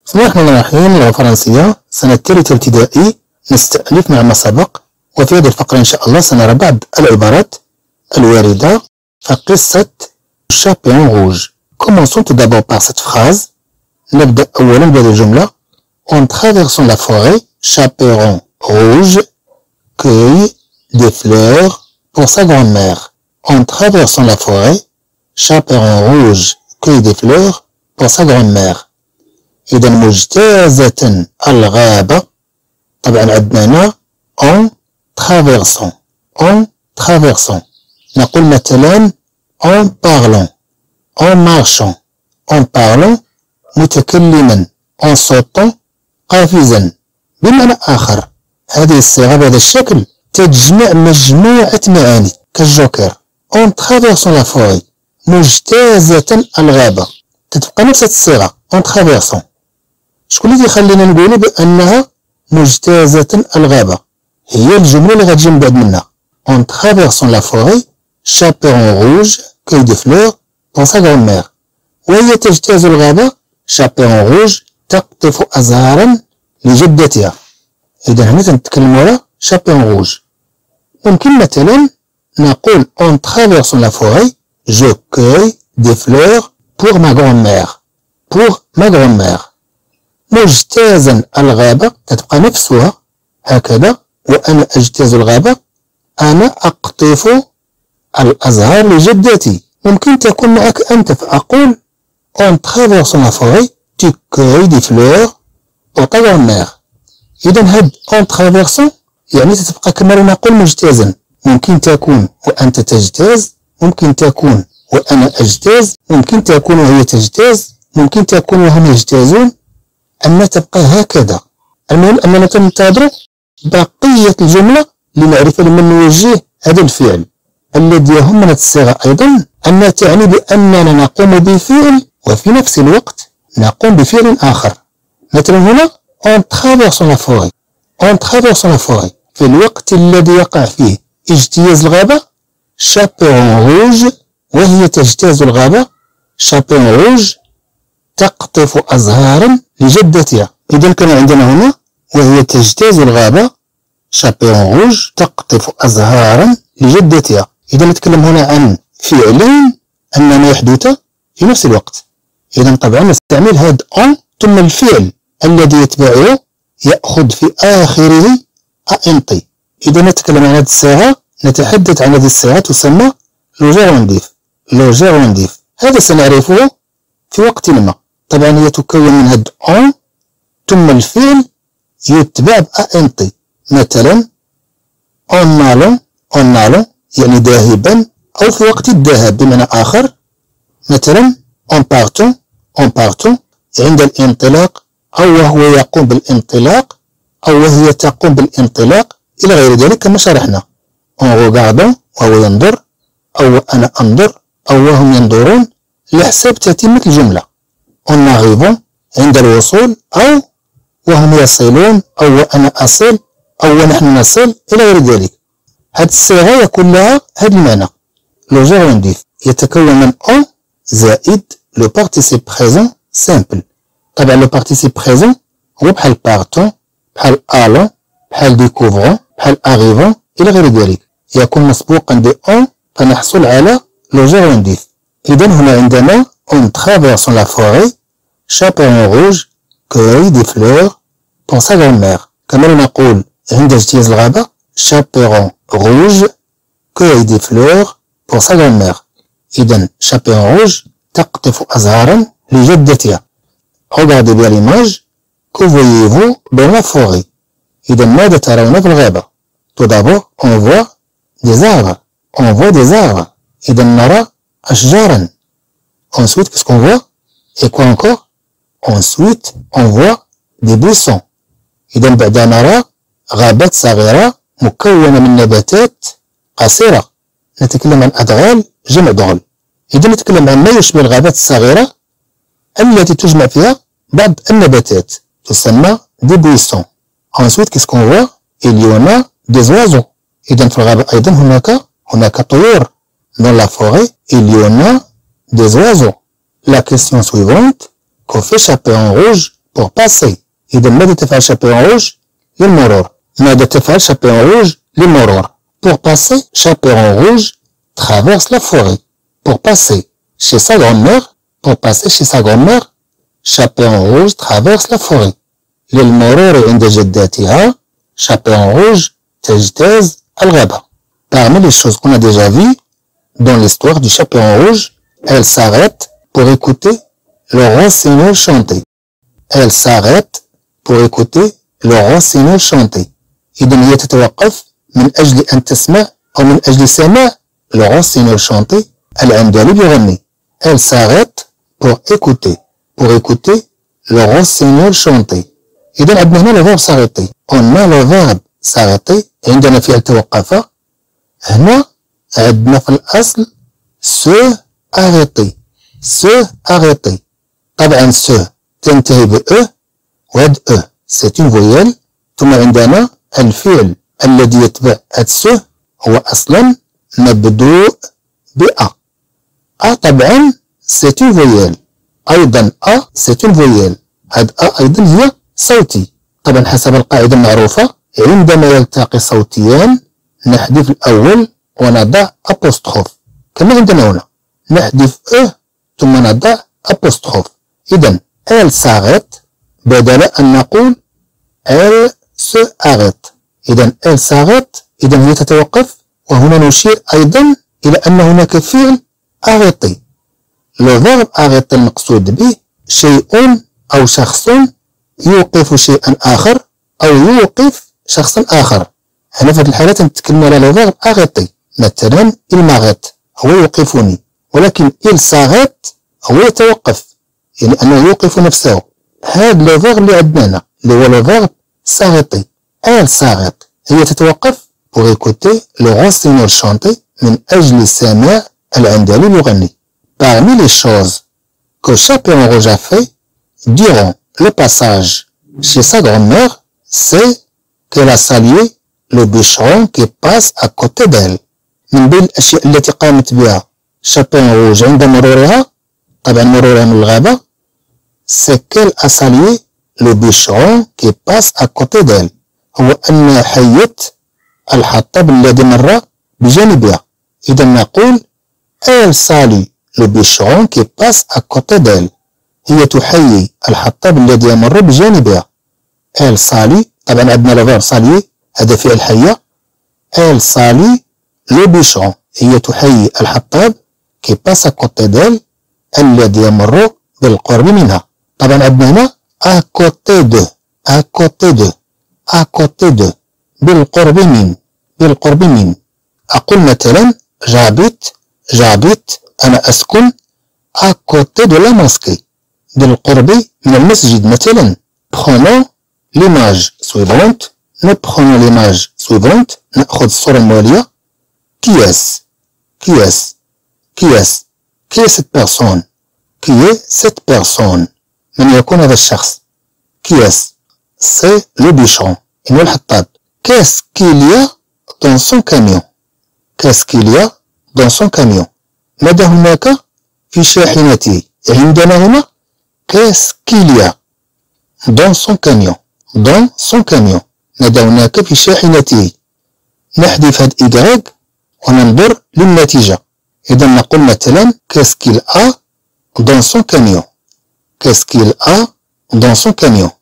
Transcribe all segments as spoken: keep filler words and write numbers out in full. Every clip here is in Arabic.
بسم الله الرحمن الرحيم. اللغة الفرنسية سنة الثالثة ابتدائي، نستأنف مع ما سبق. وفي هذه الفقرة إن شاء الله سنرى بعض العبارات الواردة في قصة شابيون روج. Commençons tout d'abord par cette phrase. نبدأ أولا بهذه الجملة. En traversant la forêt, Chaperon rouge cueille des fleurs pour sa grand-mère. En traversant la forêt, Chaperon rouge cueille des fleurs pour sa grand-mère. إذا مجتازة الغابة، طبعا عندنا هنا en traversant en traversant. نقول مثلا en parlant en marchant en parlant متكلما en sautant قافزا. بمعنى آخر هذه الصيغة بهذا الشكل تجمع مجموعة معاني كالجوكر. en traversant la forêt مجتازة الغابة، تتبقى نفس الصيغة en traversant. شكون اللي يخلينا نقولوا بأنها مجتازة الغابة؟ هي الجملة اللي غتجي من بعد منها. En traversant la forêt, Chaperon rouge cueille des fleurs pour sa grand-mère. وهي تجتاز الغابة، Chaperon rouge تقطف أزهارا لجدتها. إذا هنا تنتكلم على Chaperon rouge. ممكن مثلا نقول En traversant la forêt, je cueille des fleurs pour ma grand-mère. Pour ma grand-mère. مجتازا الغابة تتبقى نفسها هكذا. وأنا أجتاز الغابة، أنا أقطف الأزهار لجدتي. ممكن تكون معك أنت فأقول En traversant la forêt, tu cueilles des fleurs pour ta grand-mère. إذا هاد En traversant يعني تتبقى كما لو نقول مجتازا. ممكن تكون وأنت تجتاز، ممكن تكون وأنا أجتاز، ممكن تكون وهي تجتاز، ممكن تكون وهم يجتازون. أما تبقى هكذا. المهم أننا تنتظر بقية الجملة لنعرف لمن نوجه هذا الفعل الذي يهمنا الصيغة أيضا أنها تعني بأننا نقوم بفعل وفي نفس الوقت نقوم بفعل آخر. مثلا هنا en traversant la forêt en traversant la forêt في الوقت الذي يقع فيه اجتياز الغابة، Chaperon rouge وهي تجتاز الغابة، Chaperon rouge تقطف أزهارا لجدتها. إذا كان عندنا هنا وهي تجتاز الغابة، Chaperon rouge تقطف أزهارا لجدتها. إذا نتكلم هنا عن فعلين أنما يحدث في نفس الوقت. إذا طبعا نستعمل هاد en ثم الفعل الذي يتبعه يأخذ في آخره ant. إذا نتكلم عن هذه الصيغة، نتحدث عن هذه الصيغة تسمى le gerundive. le gerundive هذا سنعرفه في وقت ما. طبعا هي تكون من هاد en ثم الفعل يتبع ant. مثلا en allant en allant يعني ذاهبا أو في وقت الذهاب بمعنى آخر. مثلا en partant en partant عند الانطلاق أو وهو يقوم بالانطلاق أو وهي تقوم بالانطلاق إلى غير ذلك كما شرحنا. en regardant وهو ينظر أو أنا أنظر أو وهم ينظرون لحساب تتمة الجملة. en arrivant عند الوصول أو وهم يصلون أو وأنا أصل أو ونحن نصل إلى غير ذلك. هذه الصيغة يكون لها هذا المعنى. le gerundive يتكون من en زائد le participe présent simple. طبعا le participe présent هو بحال partant بحال allant بحال découvrant بحال arrivant إلى غير ذلك، يكون مسبوقا ب en فنحصل على le gerundive. إذا هنا عندنا en traversant la forêt, Chaperon rouge cueille des fleurs pour sa grand-mère. كما نقول عند اجتياز الغابة Chaperon rouge cueille des fleurs pour sa grand-mère. إذا Chaperon rouge تقطف أزهارا لجدتها. Regardez bien l'image. Que voyez-vous dans la forêt? إذا ماذا ترون في الغابة؟ Tout d'abord on voit des arbres. on voit des arbres. إذا نرى أشجارا. Ensuite qu'est-ce qu'on voit? Et quoi encore? Ensuite on voit des buissons. إذا بعدها نرى غابات صغيرة مكونة من نباتات قصيرة. نتكلم عن أدغال جمع دغل. إذا نتكلم عن ما يشبه الغابات الصغيرة التي تجمع فيها بعض النباتات تسمى des buissons. Ensuite qu'est-ce qu'on voit? Il y en a des oiseaux. إذا في الغابة أيضا هناك هناك طيور. Dans la forêt il y en a des oiseaux. La question suivante. Que fait Chaperon rouge pour passer. إذا ماذا تفعل شابيون روج؟ للمرور. ماذا تفعل شابيون روج؟ للمرور. Pour passer, chaperon rouge traverse la forêt. Pour passer chez sa grand-mère, pour passer chez sa grand-mère, chaperon rouge traverse la forêt. للمرور عند جداتها, chaperon rouge تجتاز الغابة. Parmi les choses qu'on a déjà vues dans l'histoire du chaperon rouge, elle s'arrête pour écouter le rossignol chanter. Elle s'arrête pour écouter le rossignol chanter. إذن هي تتوقف من أجل أن تسمع أو من أجل سماع le rossignol chanter العندليب يغني. Elle s'arrête pour écouter pour écouter le rossignol chanter. إذن عندنا هنا le verbe s'arrêter. On a le verbe s'arrêter عندنا فعل توقف. هنا عندنا في الأصل se arrêter se arrêter. طبعا se تنتهي ب e وهاد e c'est une voyelle. ثم عندنا الفعل الذي يتبع هاد se هو أصلا مبدوء ب a. a طبعا c'est une voyelle. أيضا a c'est une voyelle. هاد a أيضا هي صوتي. طبعا حسب القاعدة المعروفة عندما يلتقي صوتيان نحذف الأول ونضع apostrophe كما عندنا هنا نحذف e ثم نضع apostrophe. إذا elle s'arrête بدل أن نقول elle se arrête. إذا elle s'arrête إذا هي تتوقف. وهنا نشير أيضا إلى أن هناك فعل arrêter. le verbe arrêter المقصود به شيء أو شخص يوقف شيئا آخر أو يوقف شخصا آخر. هنا في هذه الحالة نتكلم على le verbe arrêter. مثلا il m'arrête هو يوقفني. ولكن il s'arrête هو يتوقف يعني أنه يوقف نفسه. هذا le verbe اللي عندنا هنا اللي هو le verbe s'arrêter. elle s'arrête هي تتوقف pour écouter le rossignol chanter من أجل سماع العندليب يغني. Parmi les choses que Chaperon Rouge a fait durant le passage chez sa grand-mère, c'est qu'elle a salué le bûcheron qui passe à côté d'elle. من بين الأشياء التي قامت بها Chaperon Rouge عند مرورها طبعا مرورها من الغابة c'est qu'elle a salué le bûcheron qui passe à côté d'elle. هو أن حيت الحطب الذي مر بجانبها. إذا نقول elle salue le bûcheron qui passe à côté d'elle. هي تحيي الحطب الذي يمر بجانبها. elle salue طبعا عندنا le verbe saluer هذا فعل حية. elle salue le bûcheron هي تحيي الحطاب qui passe à côté d'elle الذي يمر بالقرب منها. طبعا عندنا هنا à côté de à côté de à côté de بالقرب من بالقرب من. أقول مثلا j'habite j'habite أنا أسكن à côté de la mosquée بالقرب من المسجد مثلا. prenons l'image suivante nous prenons l'image suivante نأخذ الصورة الموالية. qui est qui est qui est qui est cette personne qui est cette personne من يكون هذا الشخص. qui est c'est le bûcheron إنه الحطاب. qu'est-ce qu'il y a dans son camion qu'est-ce qu'il y a dans son camion ماذا هناك في شاحنته. عندنا هنا qu'est-ce qu'il y a dans son camion dans son camion ماذا هناك في شاحنته. نحذف هاد إيكغيك وننظر للنتيجة. إذا نقول مثلا qu'est-ce qu'il a dans son camion qu'est-ce qu'il a dans son camion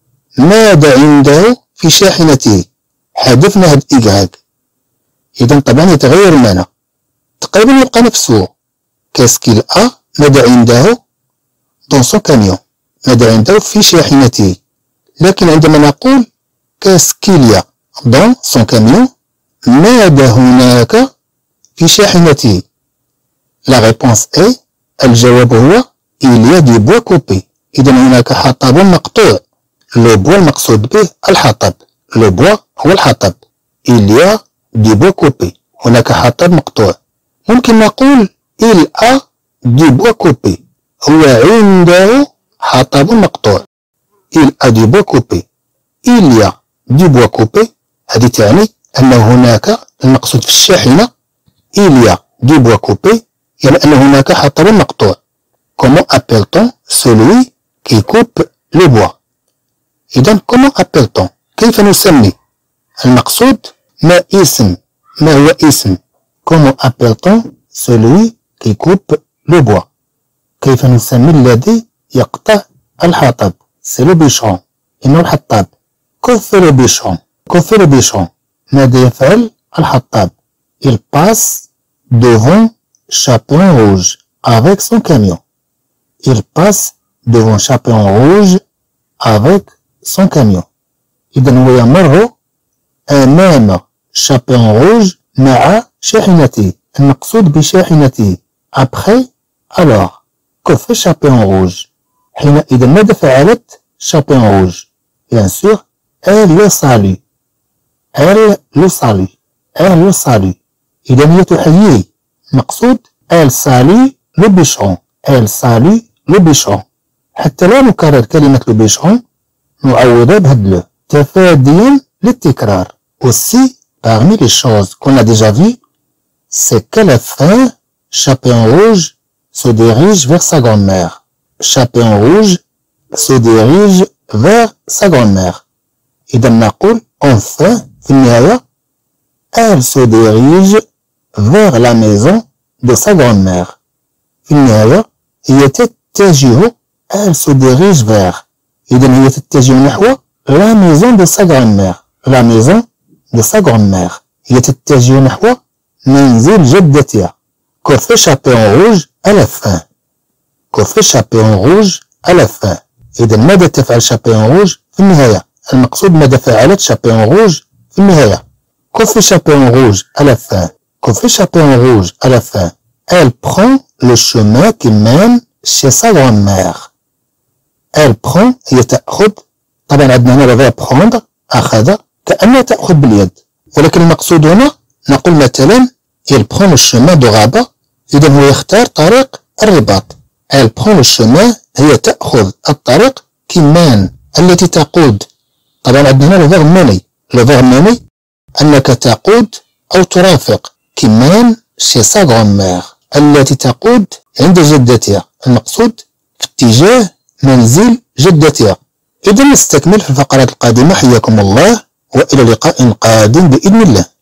ماذا عنده في شاحنته. حذفنا هاد إيكغيك. إذا طبعا يتغير المعنى تقريبا يبقى نفسه. qu'est-ce qu'il a ماذا عنده dans son camion ماذا عنده في شاحنته. لكن عندما نقول qu'est-ce qu'il y a dans son camion ماذا هناك في شاحنته. la réponse est الجواب هو il y a du bois coupé. إذا هناك حطب مقطوع. le bois المقصود به الحطب. le bois هو الحطب. il y a du bois coupé هناك حطب مقطوع. ممكن نقول il a du bois coupé هو عنده حطب مقطوع. il a du bois coupé il y a du bois coupé هذه تعني أن هناك المقصود في الشاحنة il y a du bois coupé يعني أن هناك حطب مقطوع. comment appelle-t-on celui qui coupe le bois إذا comment appelle-t-on؟ كيف نسمي؟ المقصود ما اسم ما هو اسم؟ comment appelle-t-on celui qui coupe le bois؟ كيف نسمي الذي يقطع الحطب؟ c'est le bûcheron. إنه الحطاب. que fait le bûcheron؟ que fait le bûcheron؟ ماذا يفعل الحطاب؟ il passe devant Chaperon Rouge avec son camion. il passe devant Chaperon Rouge avec son camion. إذا هو يمر أمام Chaperon Rouge مع شاحنته. المقصود بشاحنته. après alors que fait Chaperon Rouge؟ حينئذ ماذا فعلت Chaperon Rouge؟ bien sûr elle le salue. elle le salue. elle le salue. إذا هي تحييه. مقصود elle salue le bûcheron. elle salue le bûcheron. حتى لا نكرر كلمة le bûcheron نعوضها بهاد le تفاديا للتكرار. aussi parmi les choses qu'on a déjà vues c'est qu'à la fin Chaperon Rouge se dirige vers sa grand-mère. Chaperon Rouge se dirige vers sa grand-mère. إذا نقول enfin في النهاية elle se dirige vers la maison de sa grand-mère. في النهاية هي تتجه elle se dirige vers. إذا هي تتجه نحو la maison de sa grand-mère. la maison de sa grand-mère. هي تتجه نحو منزل جدتها. que fait Chaperon Rouge à la fin. que fait Chaperon Rouge à la fin. إذا ماذا تفعل Chaperon Rouge في النهاية؟ المقصود ماذا فعلت Chaperon Rouge في النهاية. que fait Chaperon Rouge à la fin. que fait Chaperon Rouge à la fin. elle prend le chemin qui mène chez sa grand-mère. elle prend هي تأخذ. طبعا عندنا هنا الفيرب prendre أخذ كأنها تأخذ باليد. ولكن المقصود هنا نقول مثلا il prend le chemin de Rabat. إذا هو يختار طريق الرباط. elle prend le chemin هي تأخذ الطريق qui mène التي تقود. طبعا عندنا هنا الفيرب mener. الفيرب mener أنك تقود أو ترافق. qui mène chez sa grand-mère التي تقود عند جدتها. المقصود في اتجاه منزل جدتها. إذا نستكمل في الفقرات القادمة. حياكم الله وإلى لقاء قادم بإذن الله.